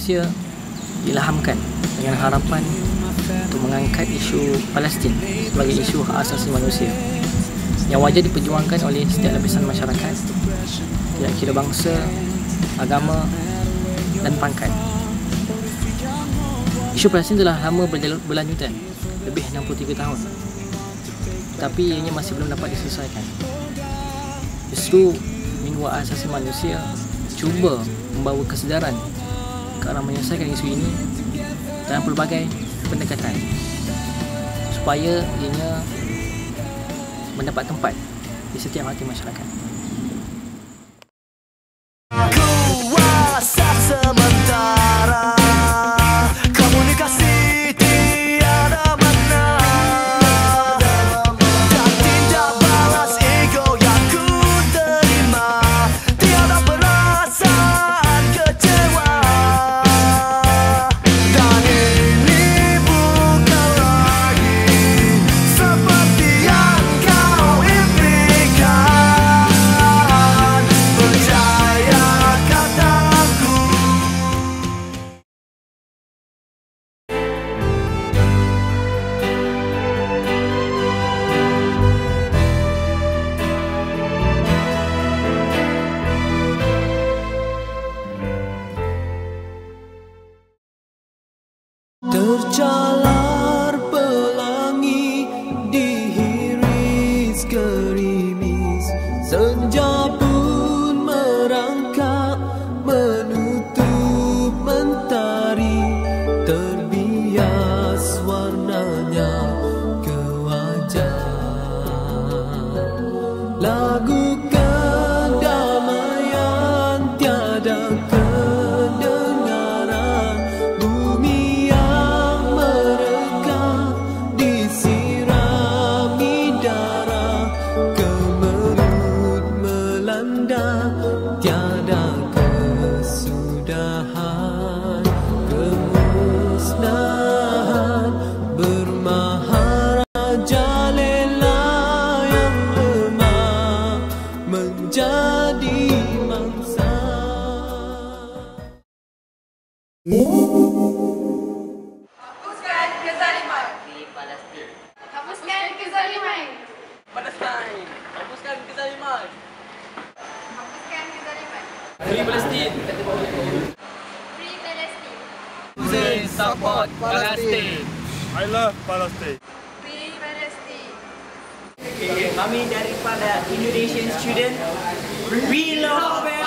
manusia diilhamkan dengan harapan untuk mengangkat isu Palestin sebagai isu hak asasi manusia yang wajar diperjuangkan oleh setiap lapisan masyarakat, tidak kira bangsa, agama dan pangkat. Isu Palestin telah lama berlanjutan, lebih 63 tahun, tapi ianya masih belum dapat diselesaikan. Justru Minggu Hak Asasi Manusia cuba membawa kesedaran ke arah menyelesaikan isu ini dalam pelbagai pendekatan supaya ianya mendapat tempat di setiap hati masyarakat. Kuasa sementara, komunikasi tiada makna, dan tindak balas ego yang ku terima, tiada perasaan kecewa. Dan ini bukan lagi seperti yang kau impikan. Percaya kataku. Tercalar pelangi dihiris gerimis, senja pun merangkak menutup mentari, terbias warnanya ke wajah. Lagu kedamaian tiada kedengaran, bumi yang mereka disirami darah, kemerut melanda, tiada kesudahan, kemusnahan bermaharajalela yang lemah menjadi mangsa. Hapuskan kezaliman di Palestin. Hapuskan kezaliman Palestin. Hapuskan kezaliman. Hapuskan kezaliman Free Palestin. Free Palestine. Hussein support Palestin. I love Palestine. Free Palestine. Kami daripada Indonesian student, we love Palestine.